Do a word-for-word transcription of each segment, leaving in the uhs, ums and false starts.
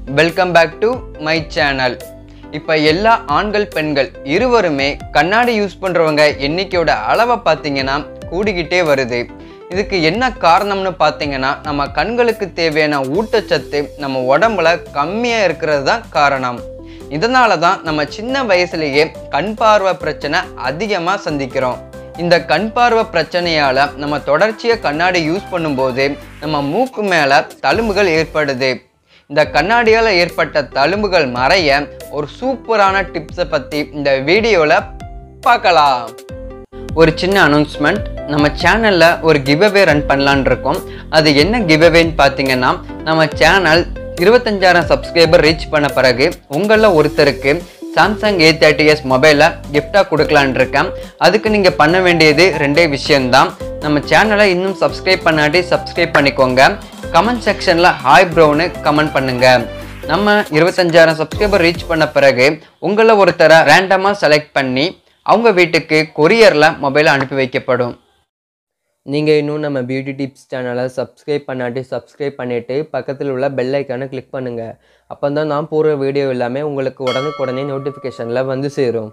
Welcome back to my channel. இப்போ எல்லா ஆண்கள் பெண்கள் இருவருமே கண்ணாடி யூஸ் பண்ணுறவங்க எண்ணிக்கையோட அளவை பார்த்தீங்கன்னா கூடிக்கிட்டே வருது. இதுக்கு என்ன காரணம்னு பார்த்தீங்கன்னா நம்ம கண்களுக்கு தேவையான ஊட்டச்சத்து நம்ம உடம்புல கம்மியாக இருக்கிறது தான் காரணம். இதனால தான் நம்ம சின்ன வயசுலேயே கண் பார்வை பிரச்சனை அதிகமாக சந்திக்கிறோம். இந்த கண் பார்வை பிரச்சனையால் நம்ம தொடர்ச்சியாக கண்ணாடி யூஸ் பண்ணும்போது நம்ம மூக்கு மேலே தழும்புகள் ஏற்படுது. இந்த கண்ணாடியால் ஏற்பட்ட தழும்புகள் மறைய ஒரு சூப்பரான டிப்ஸை பற்றி இந்த வீடியோவில் பார்க்கலாம். ஒரு சின்ன அனௌன்ஸ்மெண்ட், நம்ம சேனலில் ஒரு கிவ்அவே ரன் பண்ணலான் இருக்கோம். அது என்ன கிவ்அவேன்னு பார்த்தீங்கன்னா, நம்ம சேனல் இருபத்தஞ்சாயிரம் சப்ஸ்கிரைபர் ரீச் பண்ண பிறகு உங்களில் ஒருத்தருக்கு சாம்சங் ஏ தேர்ட்டி எஸ் மொபைலை கிஃப்டாக கொடுக்கலான் இருக்கேன். அதுக்கு நீங்கள் பண்ண வேண்டியது ரெண்டே விஷயம்தான். நம்ம சேனலை இன்னும் சப்ஸ்கிரைப் பண்ணாட்டி சப்ஸ்கிரைப் பண்ணிக்கோங்க. கமெண்ட் செக்ஷனில் ஹாய் ப்ரோன்னு கமெண்ட் பண்ணுங்கள். நம்ம இருபத்தஞ்சாயிரம் சப்ஸ்கிரைபர் ரீச் பண்ண பிறகு உங்களை ஒருத்தரை ரேண்டமாக செலக்ட் பண்ணி அவங்க வீட்டுக்கு கொரியரில் மொபைலை அனுப்பி வைக்கப்படும். நீங்கள் இன்னும் நம்ம பியூட்டி டிப்ஸ் சேனலை சப்ஸ்கிரைப் பண்ணாட்டி சப்ஸ்கிரைப் பண்ணிவிட்டு பக்கத்தில் உள்ள பெல் ஐக்கானை கிளிக் பண்ணுங்கள். அப்போ தான் நான் போடுற வீடியோ எல்லாமே உங்களுக்கு உடனுக்குடனே நோட்டிஃபிகேஷனில் வந்து சேரும்.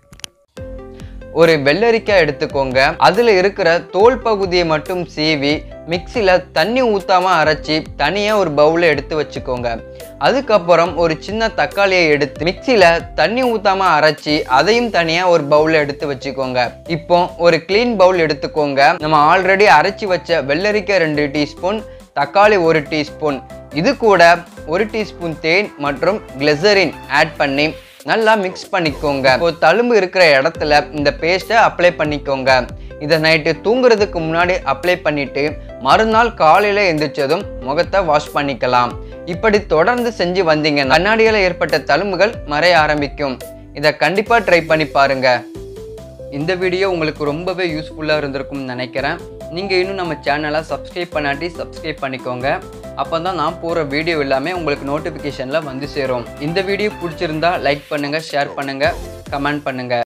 ஒரு வெள்ளரிக்காய் எடுத்துக்கோங்க. அதில் இருக்கிற தோல் பகுதியை மட்டும் சீவி மிக்சியில் தண்ணி ஊற்றாமல் அரைச்சி தனியாக ஒரு பவுலில் எடுத்து வச்சுக்கோங்க. அதுக்கப்புறம் ஒரு சின்ன தக்காளியை எடுத்து மிக்சியில் தண்ணி ஊற்றாமல் அரைச்சி அதையும் தனியாக ஒரு பவுலில் எடுத்து வச்சுக்கோங்க. இப்போ ஒரு க்ளீன் பவுல் எடுத்துக்கோங்க. நம்ம ஆல்ரெடி அரைச்சி வச்ச வெள்ளரிக்காய் ரெண்டு டீஸ்பூன், தக்காளி ஒரு டீஸ்பூன், இது கூட ஒரு டீஸ்பூன் தேன் மற்றும் கிளிசரின் ஆட் பண்ணி நல்லா மிக்ஸ் பண்ணிக்கோங்க. இப்போ தழும்பு இருக்கிற இடத்துல இந்த பேஸ்ட்டை அப்ளை பண்ணிக்கோங்க. இதை நைட்டு தூங்குறதுக்கு முன்னாடி அப்ளை பண்ணிட்டு மறுநாள் காலையில் எந்திரிச்சதும் முகத்தை வாஷ் பண்ணிக்கலாம். இப்படி தொடர்ந்து செஞ்சு வந்தீங்கன்னா கண்ணாடியால் ஏற்பட்ட தழும்புகள் மறைய ஆரம்பிக்கும். இதை கண்டிப்பாக ட்ரை பண்ணி பாருங்க. இந்த வீடியோ உங்களுக்கு ரொம்பவே யூஸ்ஃபுல்லாக இருந்திருக்கும்னு நினைக்கிறேன். நீங்கள் இன்னும் நம்ம சேனலை சப்ஸ்கிரைப் பண்ணாட்டி சப்ஸ்கிரைப் பண்ணிக்கோங்க. அப்போ தான் நான் போகிற வீடியோ எல்லாமே உங்களுக்கு நோட்டிஃபிகேஷனில் வந்து சேரும். இந்த வீடியோ பிடிச்சிருந்தா லைக் பண்ணுங்கள், ஷேர் பண்ணுங்கள், கமெண்ட் பண்ணுங்கள்.